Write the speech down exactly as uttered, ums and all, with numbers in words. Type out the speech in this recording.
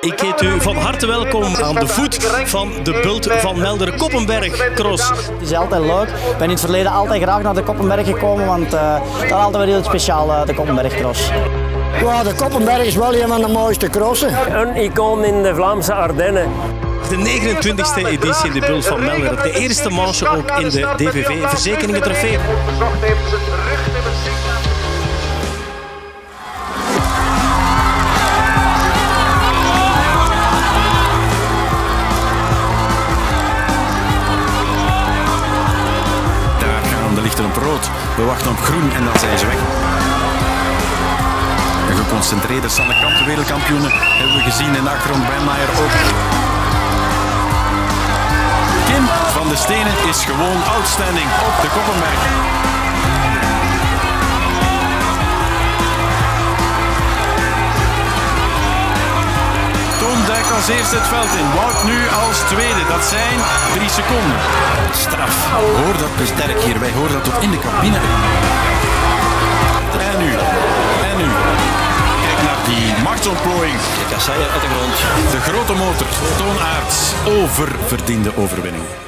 Ik heet u van harte welkom aan de voet van de bult van Melderen Koppenberg Cross. Het is altijd leuk. Ik ben in het verleden altijd graag naar de Koppenberg gekomen, want uh, dat is altijd wel heel speciaal, uh, de Koppenberg Cross. Ja, de Koppenberg is wel een van de mooiste crossen. Een icoon in de Vlaamse Ardennen. De negenentwintigste editie in de bult van Melderen. De eerste manche ook in de D V V Verzekeringen Trofee. Er ligt er op rood, we wachten op groen en dan zijn ze weg. Een geconcentreerde Sanne Kamp, de wereldkampioenen, hebben we gezien in de achtergrond bij Maier ook. Kim van de Stenen is gewoon outstanding op de Koppenberg. Toon duikt als eerste het veld in, Wout nu als tweede, dat zijn drie seconden. Straf. Hoor dat besterk hier, wij horen dat tot in de cabine. En nu, en nu. Kijk naar die machtsontplooiing. De kasseien uit de grond. De grote motor, Toon Aerts, oververdiende overwinning.